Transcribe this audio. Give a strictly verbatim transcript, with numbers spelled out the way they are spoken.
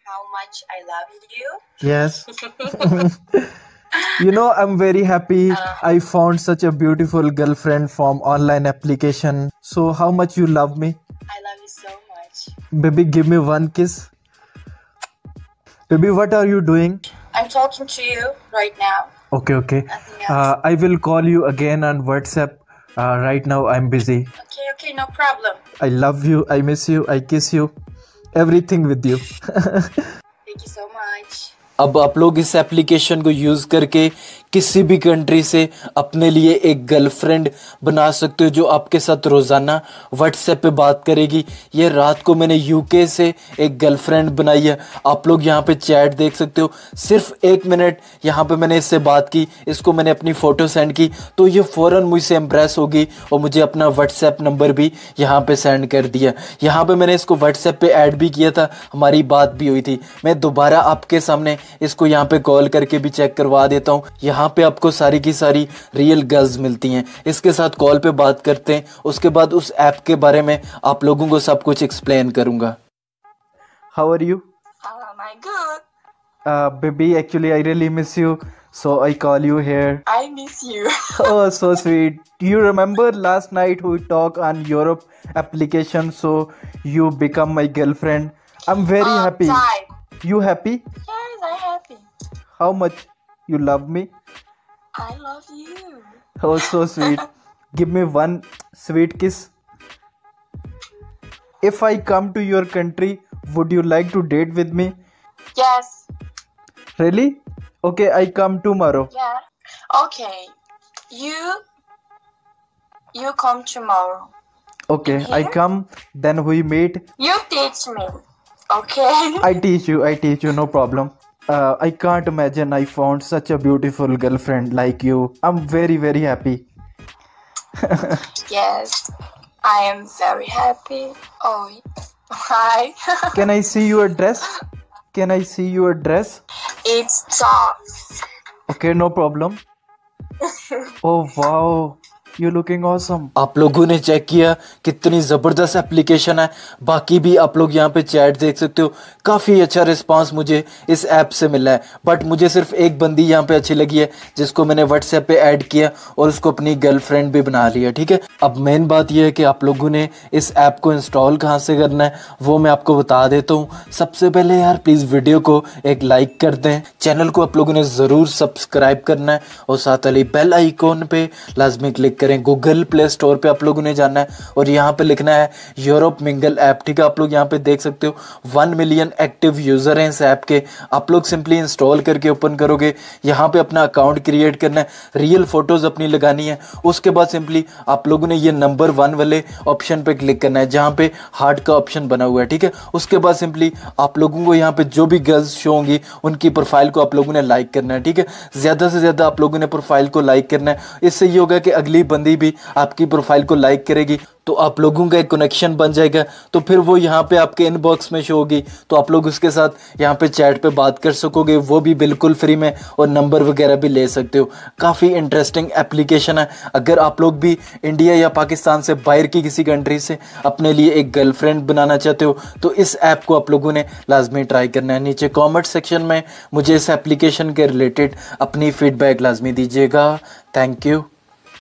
how much I love you. Yes. You know, I'm very happy. Uh, I found such a beautiful girlfriend from online application. So how much you love me? I love you so much. Baby, give me one kiss. Baby, what are you doing? I'm talking to you right now. Okay, okay. Nothing else. Uh, I will call you again on WhatsApp. Uh, right now I'm busy. Okay, okay, no problem. I love you. I miss you. I kiss you. Everything with you. Thank you so much. अब आप लोग इस application को use करके किसी भी country से अपने लिए एक गर्लफ्रेंड बना सकते हो जो आपके साथ रोज़ाना व्हाट्सएप पे बात करेगी। ये रात को मैंने यूके से एक गर्लफ्रेंड बनाई है। आप लोग यहाँ पे चैट देख सकते हो। सिर्फ एक मिनट यहाँ पे मैंने इससे बात की, इसको मैंने अपनी फ़ोटो सेंड की तो ये फ़ौरन मुझसे इम्प्रेस होगी और मुझे अपना व्हाट्सएप नंबर भी यहाँ पे सेंड कर दिया। यहाँ पे मैंने इसको व्हाट्सएप पे ऐड भी किया था, हमारी बात भी हुई थी। मैं दोबारा आपके सामने इसको यहाँ पे कॉल करके भी चेक करवा देता हूँ। यहाँ पे आपको सारी की सारी रियल गर्ल्स मिलती हैं। इसके साथ कॉल पे बात करते हैं, उसके बाद उस ऐप के बारे में आप लोगों को सब कुछ एक्सप्लेन करूँगा। How are you? Um, I'm good. Uh, baby, actually I really miss you. So I call you here. I miss you. Oh, so sweet. Do you remember last night we talked on Europe application? So you become my girlfriend. I'm very Um, happy. Time. You happy? Yes, I'm happy. How much you love me? I love you. Oh, so sweet. Give me one sweet kiss. If I come to your country, would you like to date with me? Yes. Really? Okay, I come tomorrow. Yeah. Okay. You. You come tomorrow. Okay, I Here? come, then we meet. You teach me. Okay. I teach you, I teach you, no problem. Uh, I can't imagine I found such a beautiful girlfriend like you. I'm very, very happy. Yes. I am very happy. Oh. Hi. Can I see your dress? Can I see your dress? It's tough. Okay, no problem. Oh wow, you looking awesome. आप लोगों ने check किया कितनी ज़बरदस्त application है। बाकी भी आप लोग यहाँ पे चैट देख सकते हो। काफ़ी अच्छा रिस्पांस मुझे इस ऐप से मिला है, बट मुझे सिर्फ एक बंदी यहाँ पे अच्छी लगी है जिसको मैंने व्हाट्सएप पे ऐड किया और उसको अपनी गर्लफ्रेंड भी बना लिया। ठीक है, अब मेन बात यह है कि आप लोगों ने इस ऐप को इंस्टॉल कहाँ से करना है वो मैं आपको बता देता हूँ। सबसे पहले यार प्लीज़ वीडियो को एक लाइक कर दें, चैनल को आप लोगों ने ज़रूर सब्सक्राइब करना है और साथ वाली बेल आइकॉन पे लाजमी क्लिक करें। गूगल प्ले स्टोर पे आप लोगों ने जाना है और यहाँ पे लिखना है यूरोप मिंगल ऐप। ठीक है, आप लोग यहाँ पे देख सकते हो वन मिलियन एक्टिव यूज़र हैं इस ऐप के। आप लोग सिंपली इंस्टॉल करके ओपन करोगे, यहाँ पे अपना अकाउंट क्रिएट करना है, रियल फोटोज़ अपनी लगानी है। उसके बाद सिंपली आप लोगों ने ये नंबर वन वाले ऑप्शन पे क्लिक करना है जहाँ पे हार्ट का ऑप्शन बना हुआ है। ठीक है, उसके बाद सिंपली आप लोगों को यहाँ पे जो भी गर्ल्स शो होंगी उनकी प्रोफाइल को आप लोगों ने लाइक करना है। ठीक है, ज़्यादा से ज़्यादा आप लोगों ने प्रोफाइल को लाइक करना है। इससे ये होगा कि अगली बंदी भी आपकी प्रोफाइल को लाइक करेगी तो आप लोगों का एक कनेक्शन बन जाएगा, तो फिर वो यहाँ पे आपके इनबॉक्स में शो होगी तो आप लोग उसके साथ यहाँ पे चैट पे बात कर सकोगे, वो भी बिल्कुल फ्री में, और नंबर वगैरह भी ले सकते हो। काफ़ी इंटरेस्टिंग एप्लीकेशन है। अगर आप लोग भी इंडिया या पाकिस्तान से बाहर की किसी कंट्री से अपने लिए एक गर्लफ्रेंड बनाना चाहते हो तो इस ऐप को आप लोगों ने लाजमी ट्राई करना है। नीचे कॉमेंट सेक्शन में मुझे इस एप्लीकेशन के रिलेटेड अपनी फीडबैक लाजमी दीजिएगा। Thank you.